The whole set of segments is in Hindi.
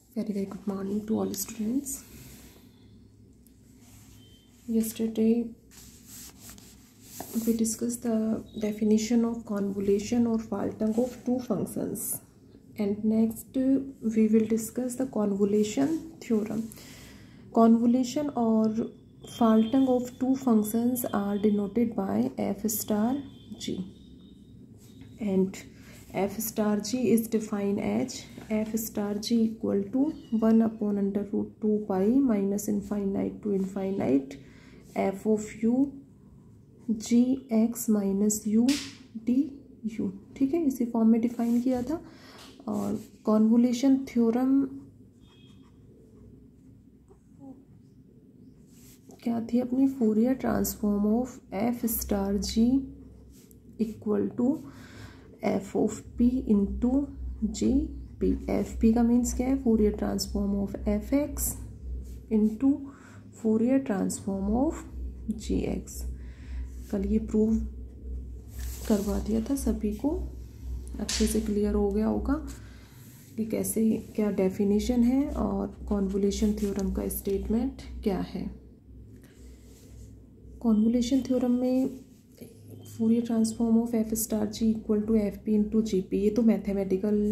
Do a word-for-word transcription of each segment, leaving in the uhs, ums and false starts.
Very very good morning to all students. Yesterday we discussed the definition of convolution or Faltung of two functions, and next we will discuss the convolution theorem. Convolution or Faltung of two functions are denoted by f star g, and f star g is defined as f star g equal to one upon under root two pi minus infinite to infinite f of u g x minus U D U. ठीक है, इसी फॉर्म में डिफाइन किया था. और कॉन्वोल्यूशन थ्योरम क्या थी अपनी? Fourier transform of F star G equal to F of P into G P. F P का मीन्स क्या है? Fourier transform of F X into Fourier transform of G X. कल ये प्रूव करवा दिया था, सभी को अच्छे से क्लियर हो गया होगा कि कैसे क्या डेफिनेशन है और कॉन्वोल्यूशन थ्योरम का स्टेटमेंट क्या है. कॉन्वोल्यूशन थ्योरम में Fourier transform of F star G equal to F P into G P, ये तो मैथमेटिकल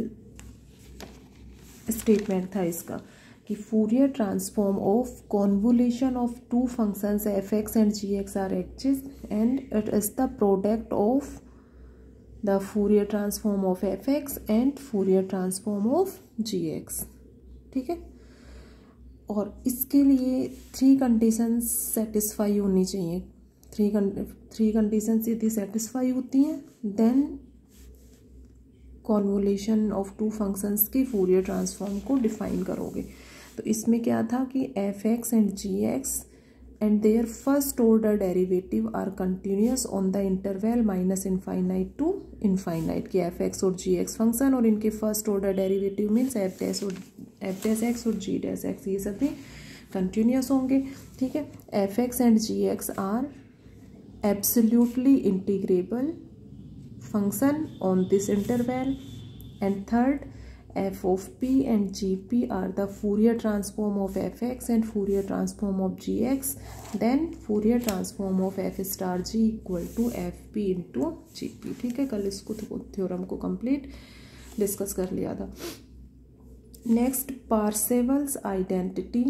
स्टेटमेंट था इसका कि Fourier transform of convolution of two functions F X and G X are exist and it is the product of the Fourier transform of F X and Fourier transform of G X. ठीक है, और इसके लिए थ्री कंडीशंस सेटिस्फाई होनी चाहिए. थ्री थ्री कंडीशंस यदि सेटिस्फाई होती हैं then convolution of two functions की फूरियर ट्रांसफॉर्म को डिफाइन करोगे. तो इसमें क्या था कि F X and G X and their first order derivative are continuous on the interval minus infinite to infinite. कि एफ एक्स और जी एक्स फंक्शन और इनके first order derivative means F dash और एफ डैश एक्स और जी डैश एक्स, ये सभी कंटिन्यूस होंगे. ठीक है, F X and G X are absolutely integrable function on this interval. And third, f of p and gp are the Fourier transform of fx and Fourier transform of gx. Then Fourier transform of f star g equal to fp into gp. ठीक है, कल इसको थ्योरम को कंप्लीट डिस्कस कर लिया था. Next, Parseval's identity.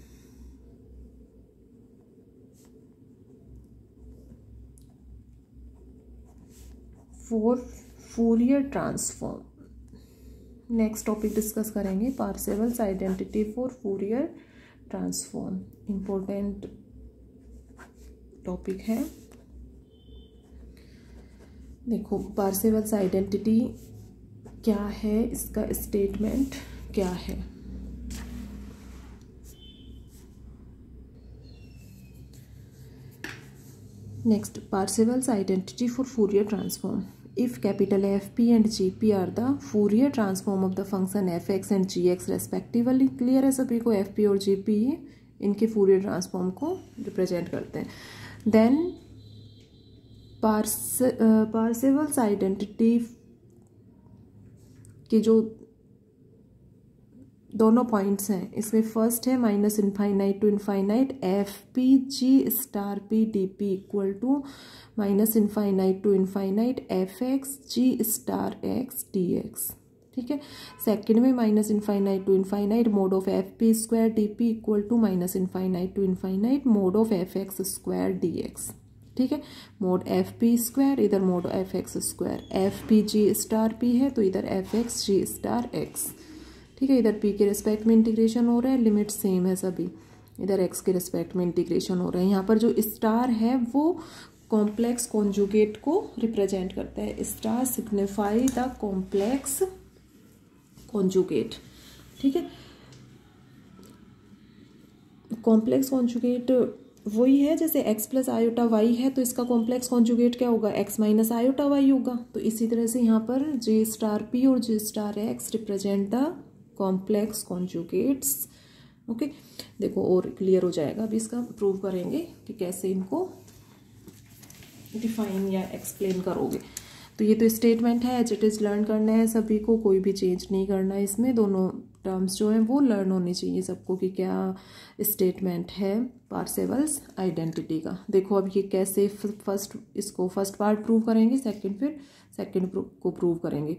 For Fourier transform. Next topic discuss करेंगे Parseval's identity for Fourier transform. Important topic है. देखो, पार्सेवल्स आइडेंटिटी क्या है, इसका स्टेटमेंट क्या है. Next, Parseval's identity for Fourier transform. If capital F P and G P are the Fourier transform of the function f x and g x respectively. Clear है सभी को? F P और G P इनके Fourier ट्रांसफॉर्म को रिप्रेजेंट करते हैं. देन पार्सेवल्स आइडेंटिटी के जो दोनों पॉइंट्स हैं, इसमें फर्स्ट है minus infinite to infinite F P G star P D P equal to minus infinite to infinite F X G star X D X. ठीक है, सेकेंड में minus infinite to infinite mod of F P square D P equal to minus infinite to infinite mod of F X square D X. ठीक है, मोड एफ पी स्क्वायर, इधर mod F X square. F P G star P है तो इधर F X G star X. ठीक है, इधर p के रिस्पेक्ट में इंटीग्रेशन हो रहा है, लिमिट सेम है सभी. इधर x के रिस्पेक्ट में इंटीग्रेशन हो रहा है. यहाँ पर जो स्टार है वो कॉम्प्लेक्स कॉन्जुगेट को रिप्रेजेंट करता है. Star signify the complex conjugate. ठीक है, कॉम्प्लेक्स कॉन्जुगेट वही है जैसे x प्लस आयोटा वाई है तो इसका कॉम्प्लेक्स कॉन्जुगेट क्या होगा? x माइनस आयोटा वाई होगा. तो इसी तरह से यहाँ पर j स्टार p और j star x represent the complex conjugates. Okay, देखो और क्लियर हो जाएगा. अभी इसका प्रूव करेंगे कि कैसे इनको डिफाइन या एक्सप्लेन करोगे. तो ये तो स्टेटमेंट है, एज इट इज़ लर्न करना है सभी को, कोई भी चेंज नहीं करना है इसमें. दोनों टर्म्स जो हैं वो लर्न होनी चाहिए सबको कि क्या स्टेटमेंट है पार्सेवल्स आइडेंटिटी का। देखो अब ये कैसे फर्स्ट इसको फर्स्ट पार्ट प्रूव करेंगे, सेकंड फिर सेकंड को प्रूव करेंगे।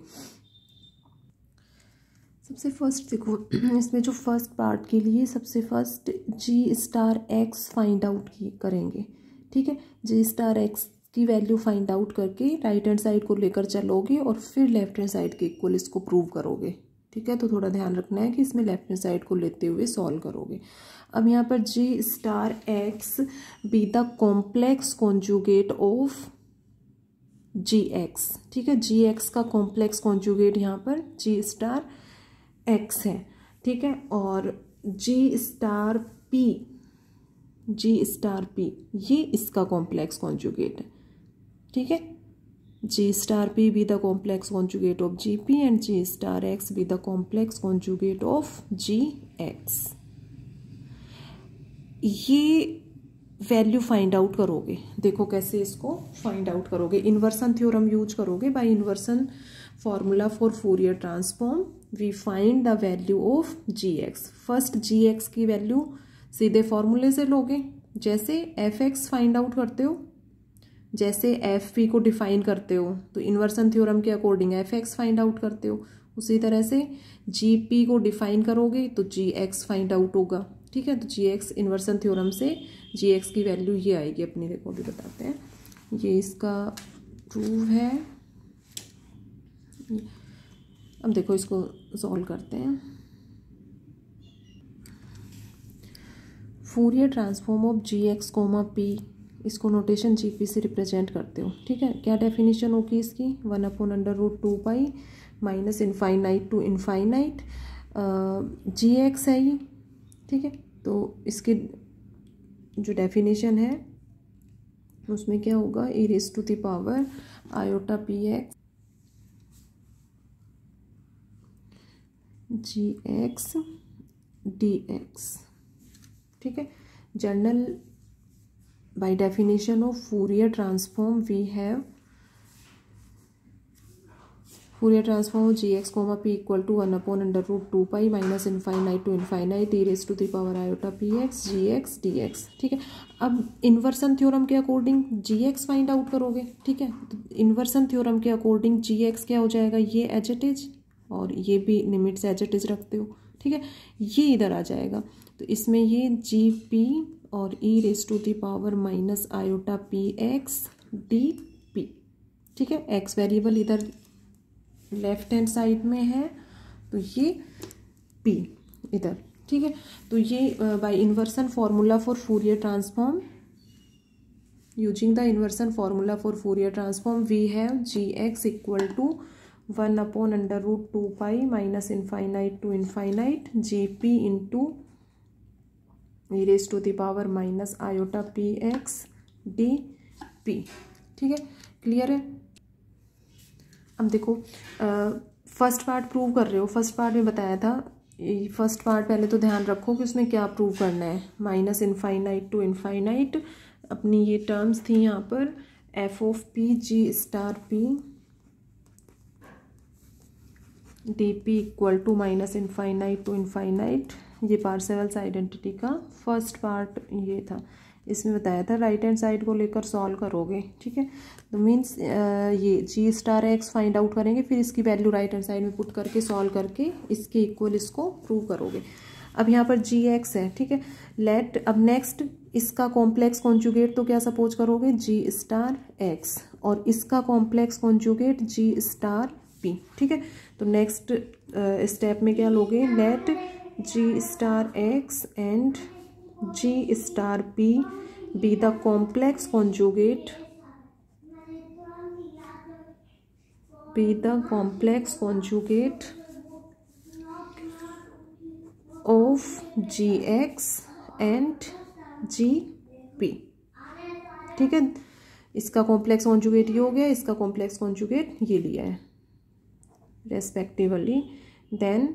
सबसे फर्स्ट देखो इसमें जो फर्स्ट पार्ट के लिए सबसे first G star X find out की करेंगे। ठीक है, जी स्टार एक्स की वैल्यू फाइंड आउट करके राइट हैंड साइड को लेकर चलोगे और फिर लेफ्ट हैंड साइड के इक्वल इसको प्रूव करोगे। ठीक है, तो थोड़ा ध्यान रखना है कि इसमें लेफ्ट हैंड साइड को लेते हुए सॉल्व करोगे। अब यहाँ पर G star X be the complex conjugate of G X. ठीक है, जी एक्स का कॉम्प्लेक्स कॉन्जुगेट यहाँ पर जी स्टार एक्स है। ठीक है, और G star P G star P ये इसका कॉम्प्लेक्स कॉन्जुगेट है। ठीक है, G star P be the complex conjugate of G P and G star X be the complex conjugate of G X. ये वैल्यू फाइंड आउट करोगे। देखो कैसे इसको फाइंड आउट करोगे, इन्वर्सन थ्योरम यूज करोगे। By inversion formula for Fourier transform we find the value of G X. First G X की वैल्यू सीधे फॉर्मूले से लोगे, जैसे एफ एक्स फाइंड आउट करते हो, जैसे एफ पी को डिफाइन करते हो तो इन्वर्सन थ्योरम के according F X find out करते हो, उसी तरह से जी पी को डिफाइन करोगे तो जी एक्स फाइंड आउट होगा। ठीक है, तो जी एक्स इन्वर्सन थ्योरम से जी एक्स की वैल्यू ये आएगी अपनी। देखो भी बताते हैं, ये इसका प्रूव है। अब देखो इसको सॉल्व करते हैं। Fourier transform of G X comma P, इसको नोटेशन जी पी से रिप्रेजेंट करते हो। ठीक है, क्या डेफिनेशन होगी इसकी, one upon under root two pi minus infinite to infinite G X है ये। ठीक है, तो इसकी जो डेफिनेशन है उसमें क्या होगा, E raise to the power iota P X G X D X. ठीक है, general by definition of Fourier transform we have Fourier transform of G X comma P equal to one upon under root two pi minus infinite to infinite E raise to the power iota P X G X D X. ठीक है, अब इन्वर्सन थ्योरम के according G X find out करोगे। ठीक है, तो इन्वर्सन थ्योरम के अकॉर्डिंग जी एक्स क्या हो जाएगा, ये एज इट इज और ये भी लिमिट्स एज इट इज रखते हो। ठीक है, ये इधर आ जाएगा, तो इसमें ये जी पी और ई raise to the power minus iota P X D P. ठीक है, एक्स वेरिएबल इधर लेफ्ट हैंड साइड में है तो ये पी इधर। ठीक है, तो ये by inversion formula for Fourier transform using the inversion formula for Fourier transform we have G X equal to one upon under root two pi minus infinite to infinite G P into E raise to the power minus iota P X D P. ठीक है, क्लियर है। अब देखो फर्स्ट पार्ट प्रूव कर रहे हो, फर्स्ट पार्ट में बताया था, फर्स्ट पार्ट पहले तो ध्यान रखो कि उसमें क्या प्रूव करना है, माइनस इनफाइनाइट टू इनफाइनाइट अपनी ये टर्म्स थी यहाँ पर F of P G star P D P equal to minus infinite to infinite, ये पार्सेवल्स आइडेंटिटी का फर्स्ट पार्ट ये था। इसमें बताया था राइट हैंड साइड को लेकर सॉल्व करोगे। ठीक है, तो मीन्स ये G star X find out करेंगे, फिर इसकी वैल्यू राइट हैंड साइड में पुट करके सॉल्व करके इसके इक्वल इसको प्रूव करोगे। अब यहाँ पर जी एक्स है। ठीक है, लेट अब नेक्स्ट इसका कॉम्प्लेक्स कॉन्जुगेट तो क्या सपोज करोगे, जी स्टार एक्स, और इसका complex conjugate G star P. ठीक है, तो नेक्स्ट स्टेप में क्या लोगे, let G star X and G star P be the complex conjugate be the complex conjugate of G X and G P. ठीक है, इसका कॉम्प्लेक्स कॉन्जुगेट ये हो गया, इसका कॉम्प्लेक्स कॉन्जुगेट ये लिया है respectively. Then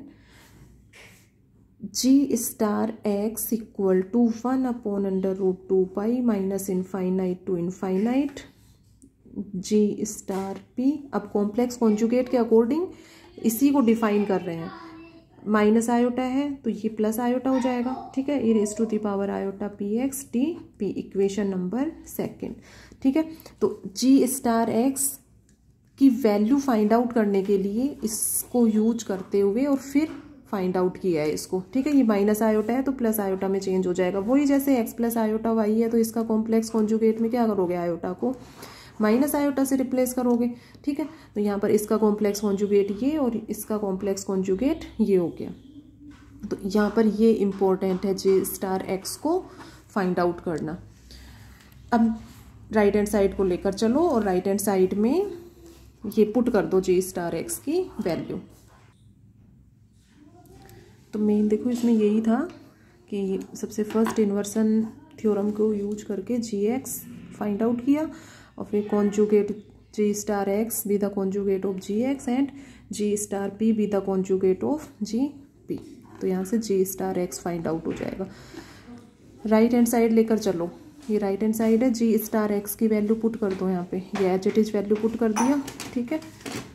G star X equal to one upon under root two pi minus infinite to infinite G star P. अब कॉम्प्लेक्स कॉन्जुगेट के अकॉर्डिंग इसी को डिफाइन कर रहे हैं, माइनस आयोटा है तो ये प्लस आयोटा हो जाएगा, ठीक है। E raise to the power iota P X D P, equation number second, ठीक है। तो जी स्टार एक्स की वैल्यू फाइंड आउट करने के लिए इसको यूज करते हुए और फिर फाइंड आउट किया है इसको, ठीक है। ये माइनस आयोटा है तो प्लस आयोटा में चेंज हो जाएगा, वही जैसे एक्स प्लस आयोटा वाई है तो इसका कॉम्प्लेक्स कॉन्जुगेट में क्या करोगे, आयोटा को माइनस आयोटा से रिप्लेस करोगे, ठीक है। तो यहाँ पर इसका कॉम्प्लेक्स कॉन्जुगेट ये और इसका कॉम्प्लेक्स कॉन्जुगेट ये हो गया। तो यहाँ पर ये इम्पोर्टेंट है जे स्टार एक्स को फाइंड आउट करना। अब राइट हैंड साइड को लेकर चलो और राइट हैंड साइड में ये पुट कर दो जे स्टार एक्स की वैल्यू। तो मेन देखो इसमें यही था कि सबसे फर्स्ट इन्वर्सन थ्योरम को यूज करके जी एक्स फाइंड आउट किया और फिर conjugate G star X be the conjugate of G X and G star P be the conjugate of G P. तो यहाँ से G star X find out हो जाएगा। राइट हैंड साइड लेकर चलो, ये राइट हैंड साइड है, जी स्टार एक्स की वैल्यू पुट कर दो यहाँ पे, ये as it is value put कर दिया, ठीक है।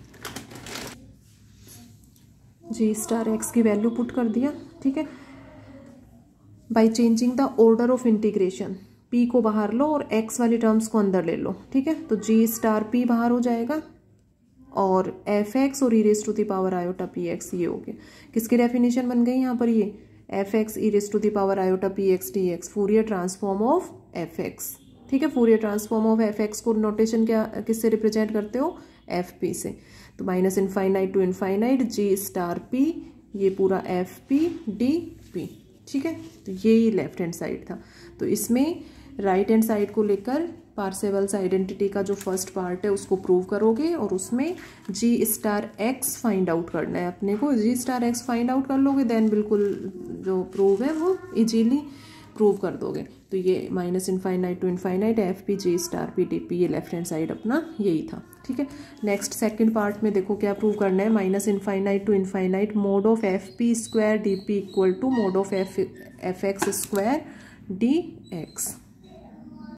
जी स्टार एक्स की वैल्यू पुट कर दिया, ठीक है। By changing the order of integration, P को बाहर लो और एक्स वाली टर्म्स को अंदर ले लो, ठीक है। तो जी स्टार पी बाहर हो जाएगा और एफ एक्स और ई raise to the power iota P X ये हो गया। किसकी डेफिनेशन बन गई यहाँ पर, ये F X e raise to the power iota P X D X, Fourier transform of F X, ठीक है। Fourier transform of F X को नोटेशन क्या किससे रिप्रेजेंट करते हो, एफ पी से। तो minus infinite to infinite G star P, ये पूरा एफ पी डी पी, ठीक है। तो यही लेफ्ट हैंड साइड था। तो इसमें राइट हैंड साइड को लेकर पार्सेवल्स आइडेंटिटी का जो फर्स्ट पार्ट है उसको प्रूव करोगे और उसमें G star X find out करना है अपने को। G star X find out कर लोगे देन बिल्कुल जो प्रूव है वो इजीली प्रूव कर दोगे। तो ये minus infinite to infinite F P G star P D P, ये लेफ्ट हैंड साइड अपना यही था, ठीक है। नेक्स्ट सेकंड पार्ट में देखो क्या प्रूव करना है, minus infinite to infinite mod of F P square D P equal to mod of F F X square D x.